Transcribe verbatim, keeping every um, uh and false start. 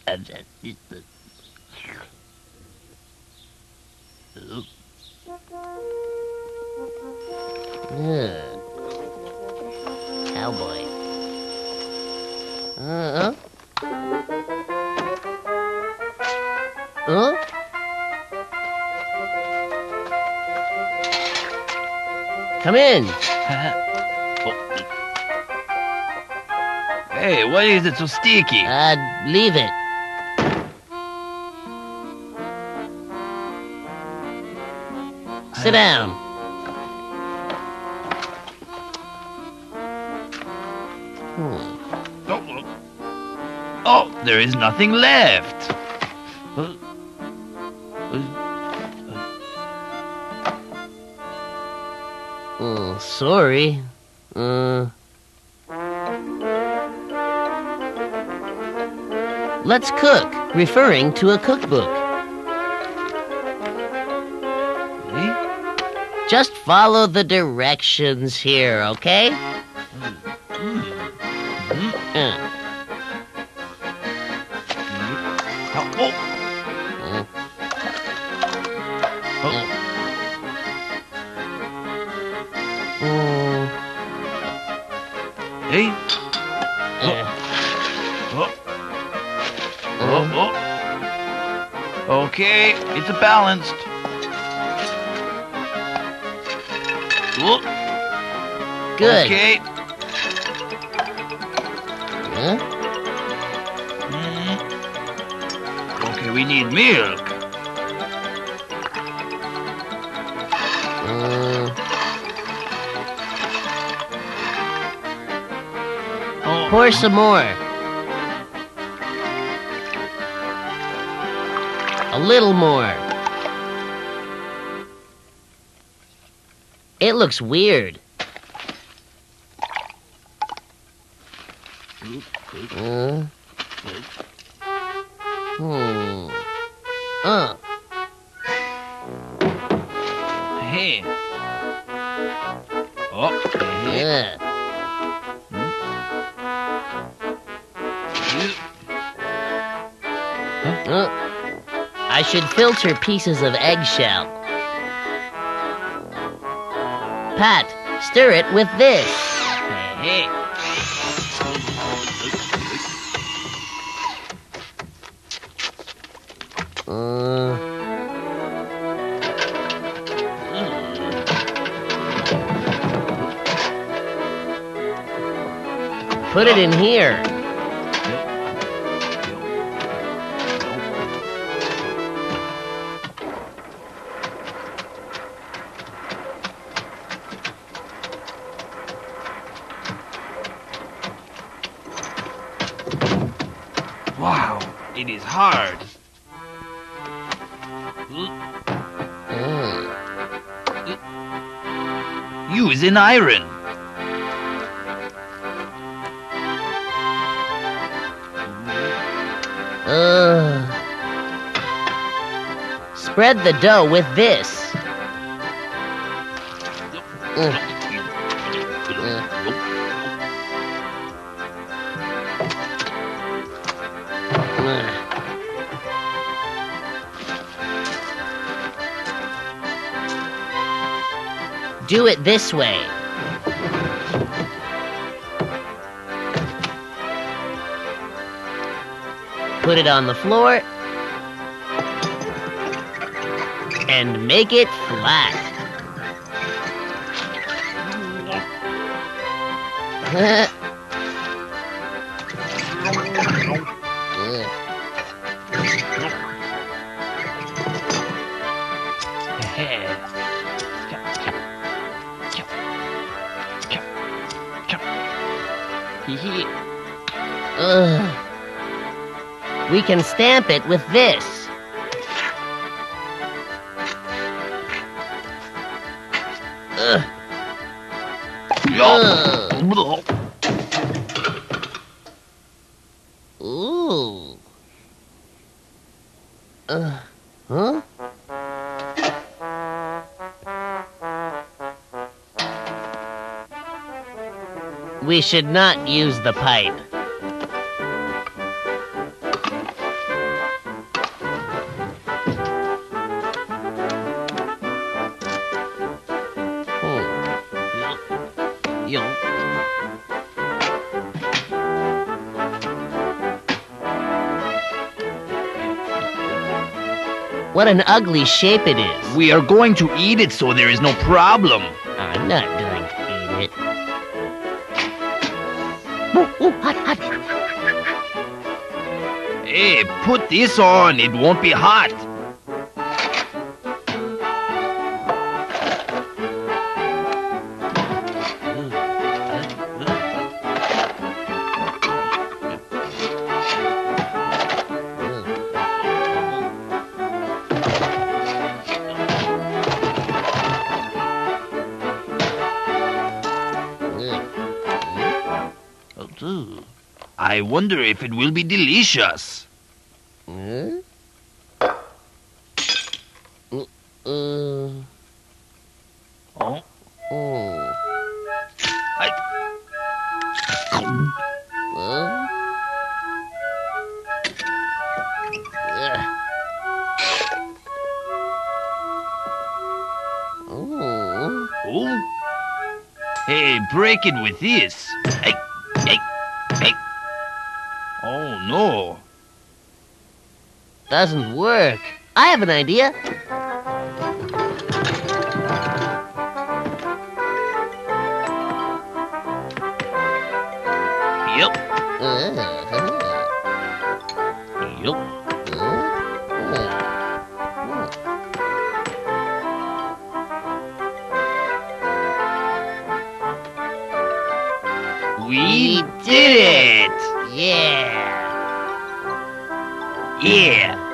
Cowboy. Uh-huh. Huh? Come in. Hey, why is it so sticky? Uh, leave it. Sit down. Hmm. Oh, oh, there is nothing left. Oh, sorry. Uh... Let's cook, referring to a cookbook. Eh? Just follow the directions here, okay? Mm. Uh. Oh, oh. Uh. Oh. Uh. Hey? Uh. Oh. Oh, oh. Okay, it's balanced. Oh. Good. Okay. Huh? Mm. Okay, we need milk. Uh. Oh. Pour some more. A little more. It looks weird. Uh. Hmm. Uh. Hey. Oh. Hey. Yeah. Uh. I should filter pieces of eggshell. Pat, stir it with this. Hey. Uh. Put it in here. Wow, it is hard. Mm. Use an iron. Uh. Spread the dough with this. Uh. Uh. Do it this way. Put it on the floor and make it flat. Ugh. We can stamp it with this. Ugh. Ugh. Ooh. Uh, huh? We should not use the pipe. Yo. What an ugly shape it is. We are going to eat it, so there is no problem. I'm not going to eat it. Ooh, ooh, hot, hot. Hey, put this on. It won't be hot. I wonder if it will be delicious. Hmm? Uh, uh, Oh. oh. I... Uh, ugh. Oh. Oh. Hey, break it with this. Hey, hey, hey. Oh, no. Doesn't work. I have an idea. Yep. Uh, Yep. We did it! Yeah. Yeah.